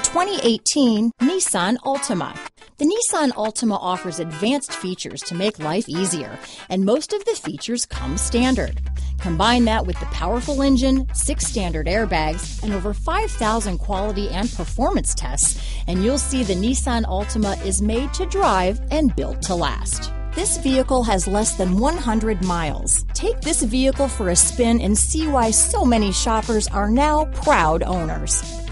2018 Nissan Altima. The Nissan Altima offers advanced features to make life easier, and most of the features come standard. Combine that with the powerful engine, 6 standard airbags, and over 5,000 quality and performance tests, and you'll see the Nissan Altima is made to drive and built to last. This vehicle has less than 100 miles. Take this vehicle for a spin and see why so many shoppers are now proud owners.